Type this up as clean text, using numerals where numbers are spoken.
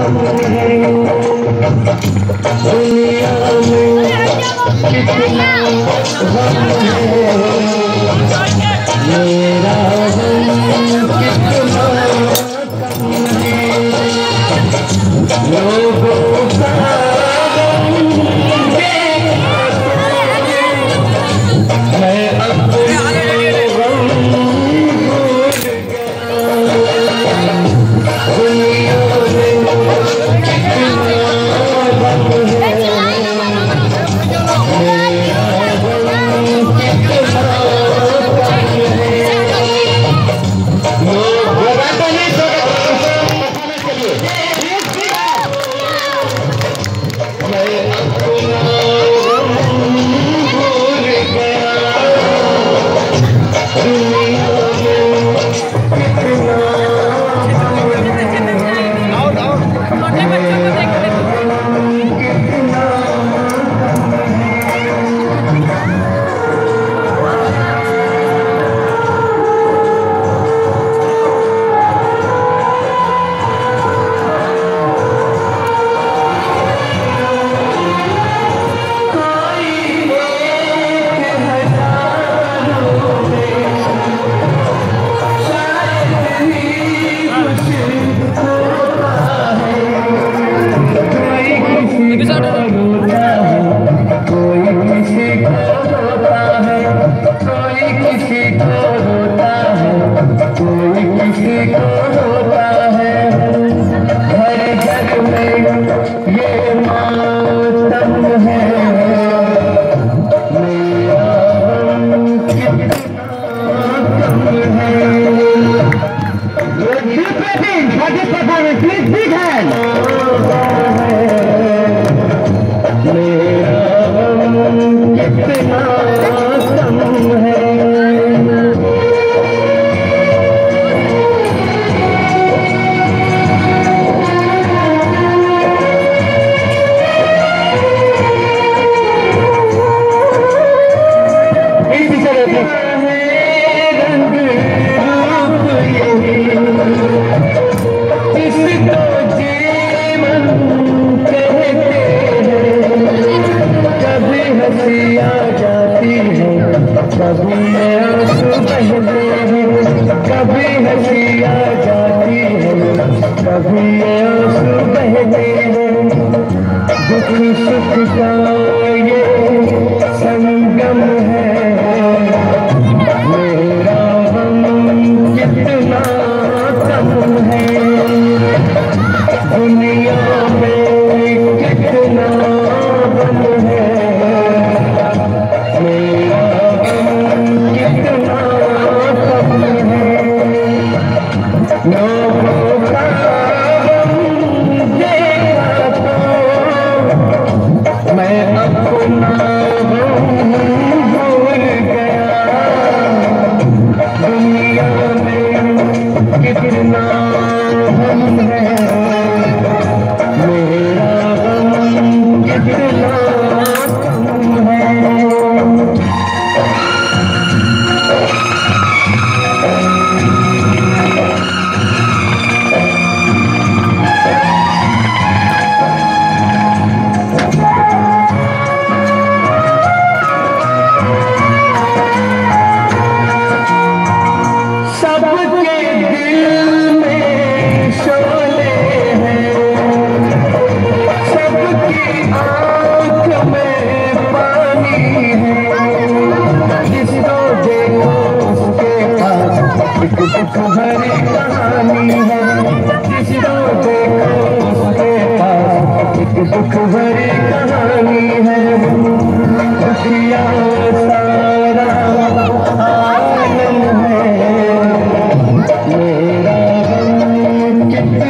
दुनिया में कितना गम है, मेरा गम कितना कम है। लोगों का गम मैं अपने गम भूल गया। दुनिया में कितना गम है, मेरा गम कितना कम है। लोग बताते नहीं तो मैं अपना गम भूल गया। दुनिया में कितना कभी आंसू बहते हैं, कभी हंसी आ जाती है, कभी आंसू बहते हैं। दुख सुख का ये संगम है, मेरा गम कितना कम है। दुनिया में कितना गम है, मेरा कितना कम है। लोगों का गम देखा तो मैं अपना गम भूल गया। दुनिया में कितना गम है, मेरा गम कितना कम है। दुख भरी कहानी है, जिसको देखो उसके पास एक दुख भरी कहानी है। दुखिया सारा आलम है, मेरा गम कितना